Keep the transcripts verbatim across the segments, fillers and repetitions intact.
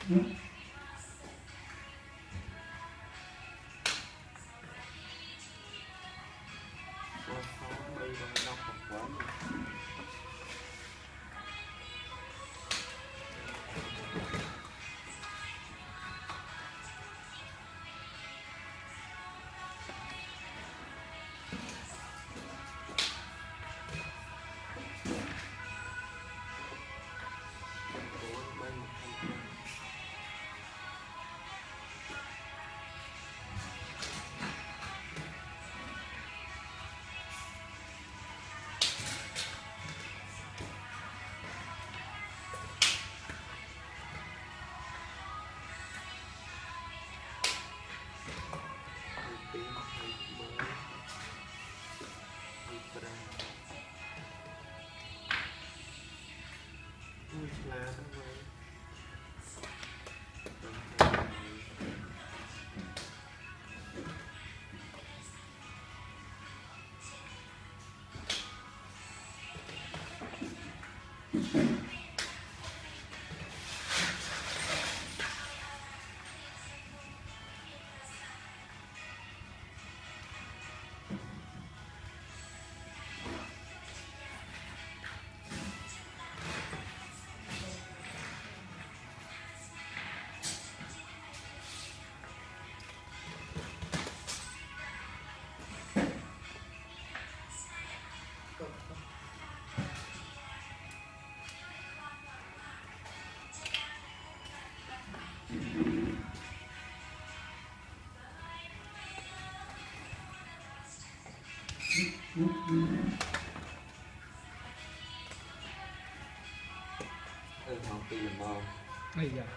Ừ, học kỳ làm màu. Ây da.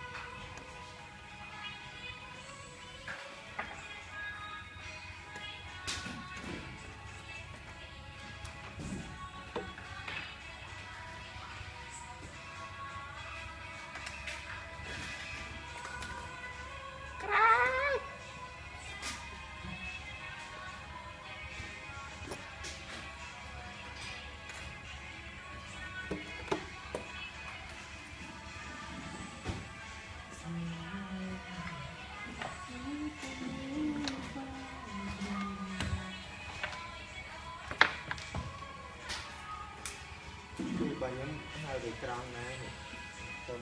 Bà nhắm hai vị tròn này tôm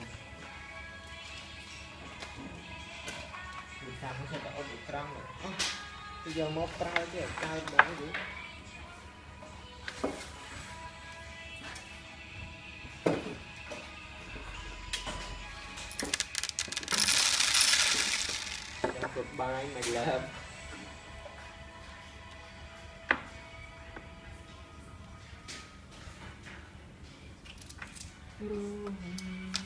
mình làm nó sẽ có ốp vị tròn này. Ơ, bây giờ một tròn chứ hai bốn gì đang cực bài mày làm Hãy subscribe cho kênh Ghiền Mì Gõ để không bỏ lỡ những video hấp dẫn.